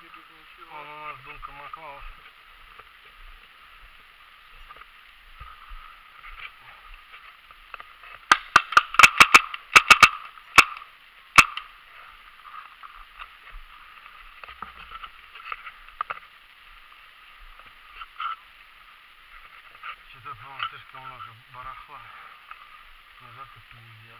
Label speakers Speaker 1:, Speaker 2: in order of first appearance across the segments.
Speaker 1: Он у нас Думка Маклаус. Что-то, по-моему, слишком много барахла. Назад и пиздец.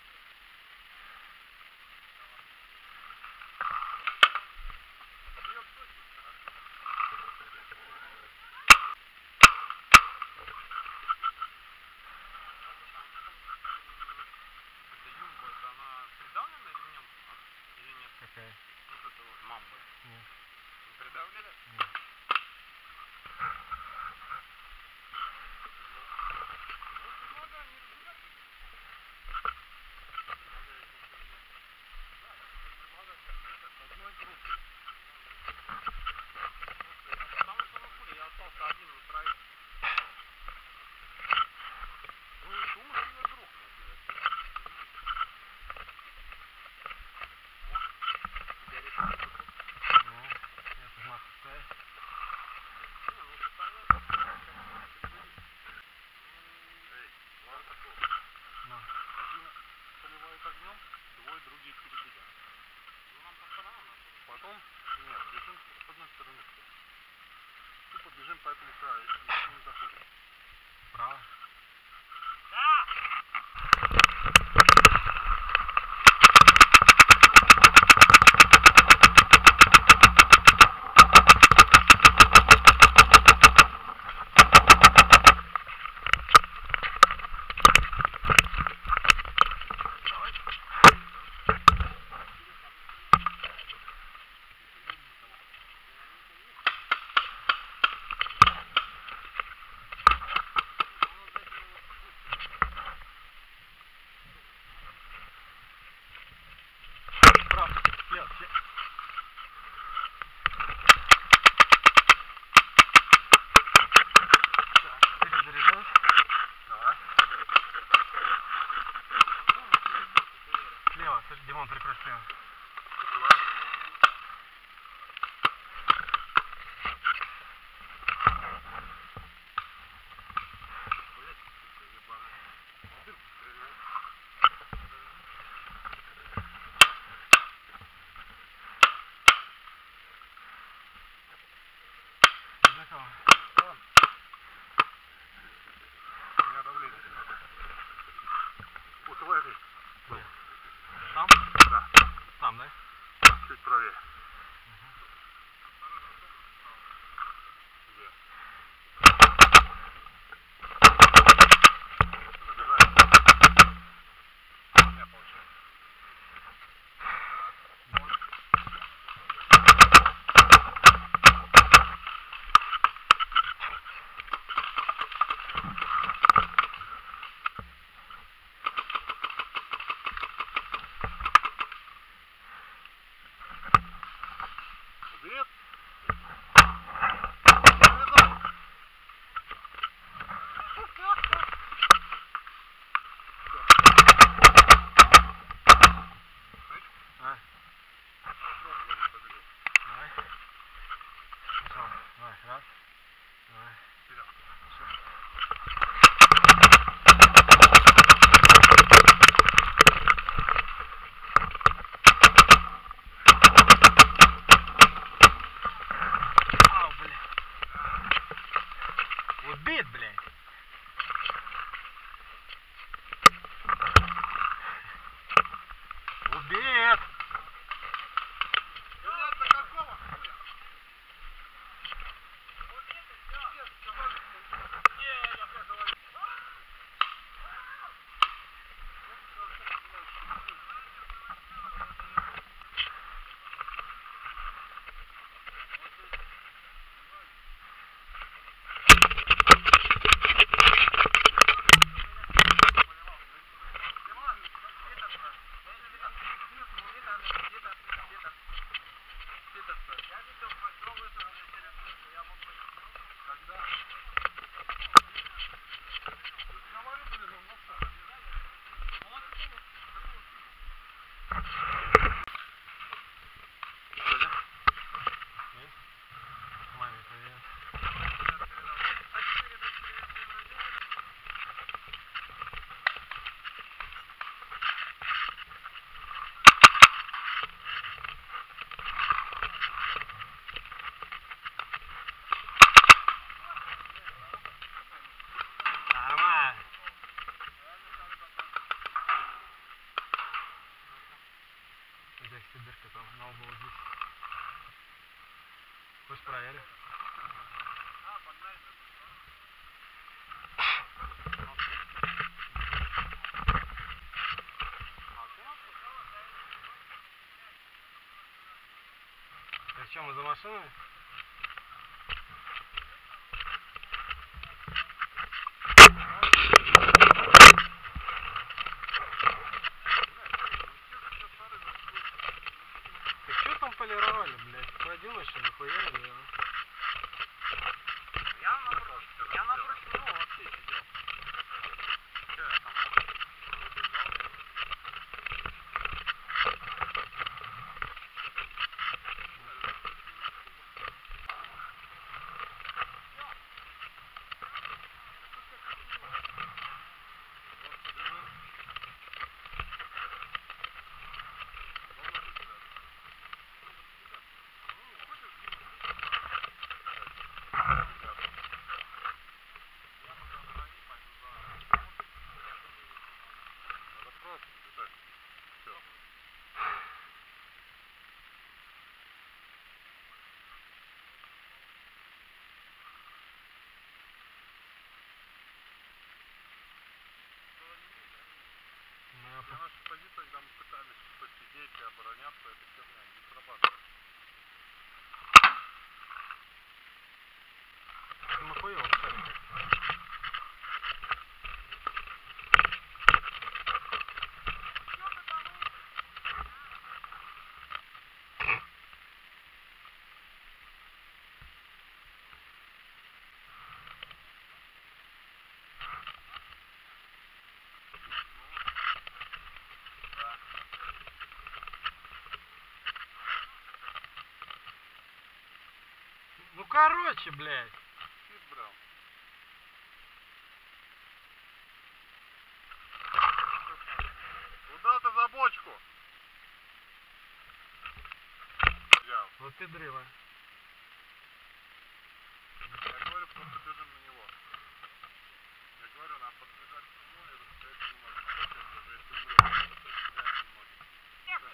Speaker 1: Какая?
Speaker 2: Вот это вот мамба.
Speaker 1: Нет.
Speaker 2: Не придавлили?
Speaker 1: Нет.
Speaker 2: Потому что на фуре я остался один на троих. Ну и шум ее друг, тебя решили тут?
Speaker 1: Ну, я тут нахуй стоять.
Speaker 2: Не, ну стоять. Эй, ладно,
Speaker 1: На.
Speaker 2: один поливает огнем, двое другие перебегают. Ну нам по сторонам надо. Потом, нет, бежим с одной стороны. Тупо бежим по этому краю, если не заходим.
Speaker 1: Право. Слева, слева. Так, перезаряжаюсь.
Speaker 2: Давай.
Speaker 1: Слева, слушай, Димон, прикрой слева. За кого?
Speaker 2: У меня давление. Вот в этой.
Speaker 1: Там?
Speaker 2: Да.
Speaker 1: Там, да?
Speaker 2: Чуть правее.
Speaker 1: пусть проверят. Так что, мы за машинами? Так что там полировали, блядь? Ходила, что ли, хуярили?
Speaker 2: Я напротив него вообще сидел. На нашей позиции, когда мы пытались посидеть и обороняться, эта херня не срабатывает.
Speaker 1: Ну хуёво, кстати. Ну короче, блядь.
Speaker 2: Брал. Куда-то за бочку. Взял.
Speaker 1: Вот ты дрыва.
Speaker 2: Я говорю, просто бежим на него. Я говорю, надо подбежать к нему и расстрелять немного. Даже если умрет, то стреляем немного.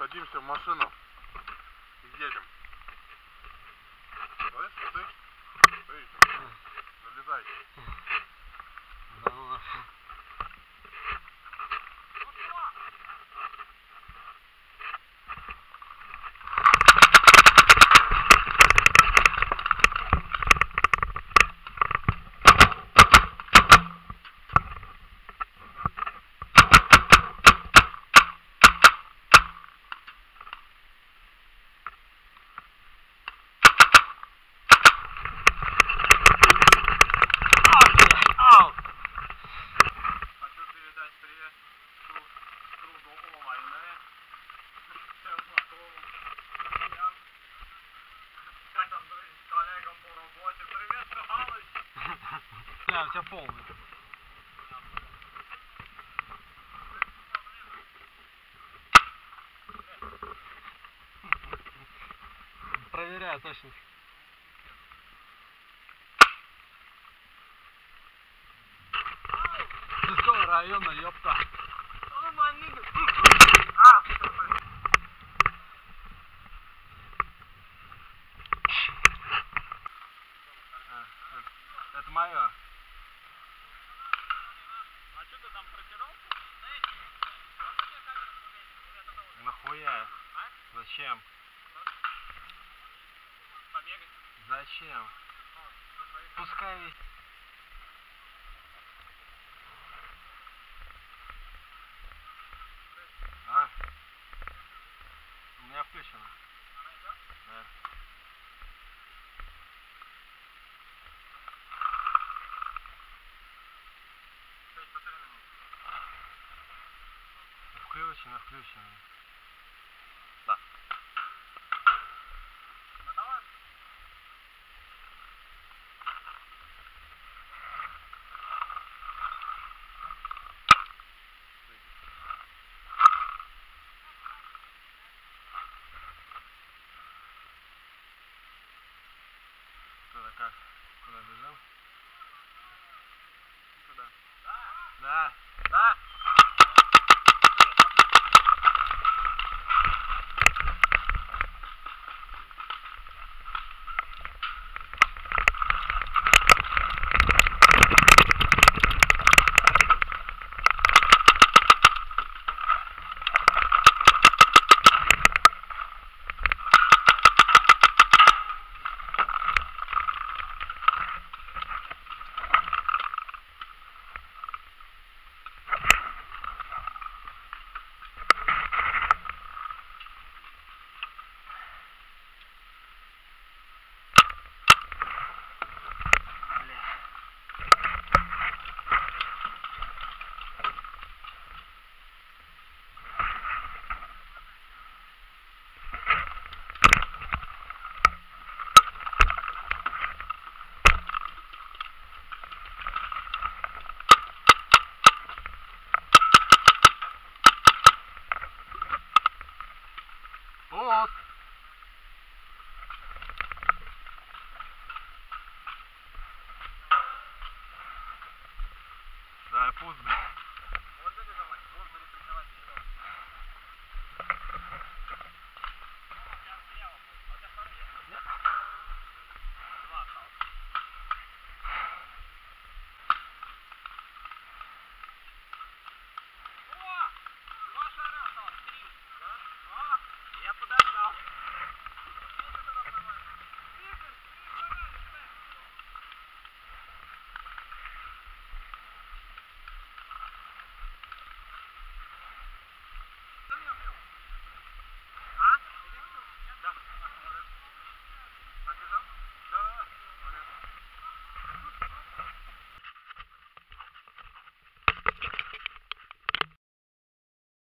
Speaker 2: Садимся в машину и едем. Слышь, ты? Залезай.
Speaker 1: Да ну нахуй. Да, у тебя полный. Проверяю точно. С какого района, ёпта? Это мое.
Speaker 2: А что ты там протирал?
Speaker 1: Нахуя?
Speaker 2: А?
Speaker 1: Зачем?
Speaker 2: Побегать?
Speaker 1: Зачем? Пускай. А? У меня включено.
Speaker 2: Она идет?
Speaker 1: Да. Включено, включено.
Speaker 2: Да. Готово?
Speaker 1: Что-то как? Куда бежим?
Speaker 2: Сюда.
Speaker 1: Да.
Speaker 2: Да?